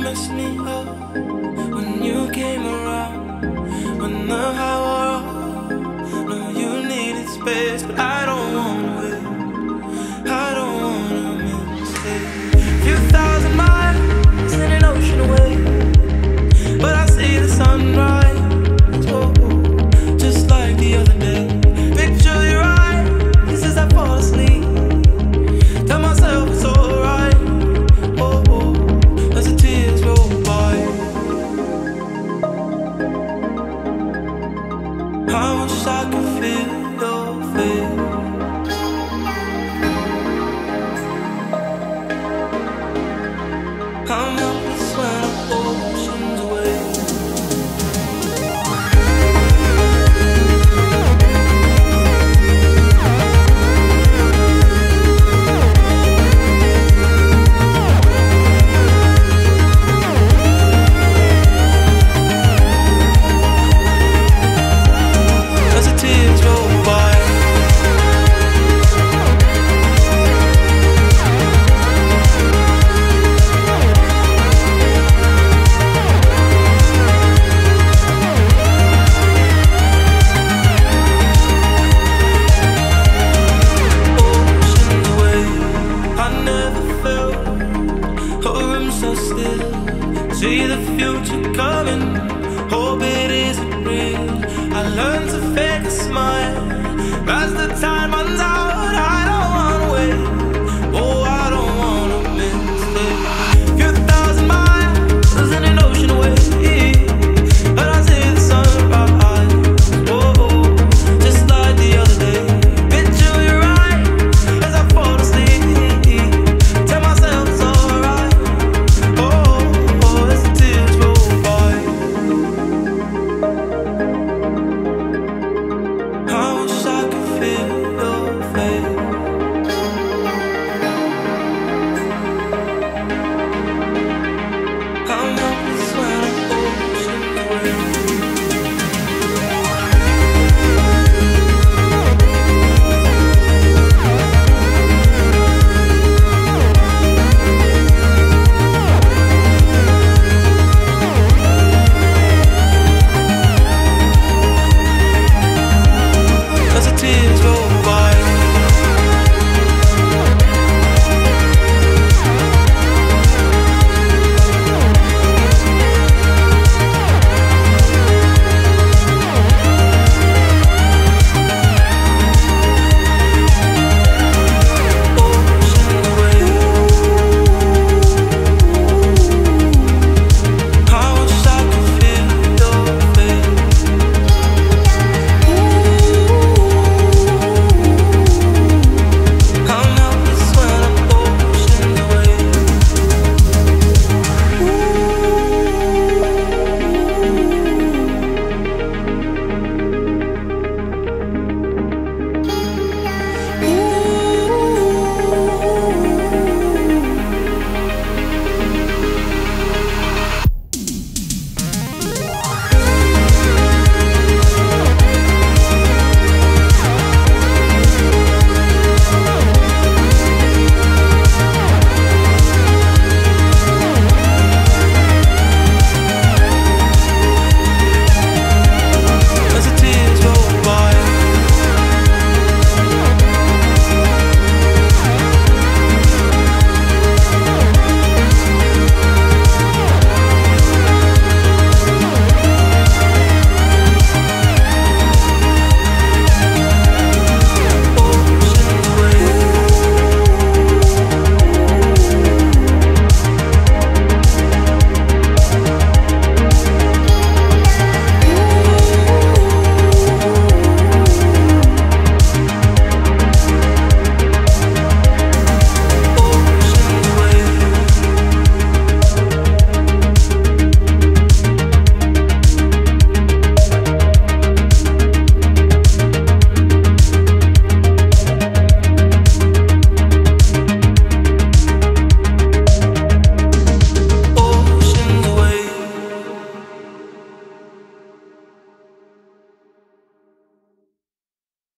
messed me up when you came around. When the high wore off, no, you needed space, but I don't wanna wait. I don't wanna mistake. Few thousand miles in an ocean away, but I see the sunrise, oh, just like the other day. Picture your eyes as I fall asleep. Tell myself it's alright, as the tears roll by. I wish I could feel your face. I'm helpless when I'm oceans away. As the tears roll by. Oceans away, I never felt a room so still. See the future coming, hope it isn't real. I learned to fake a smile as the time runs out. I don't wanna wait.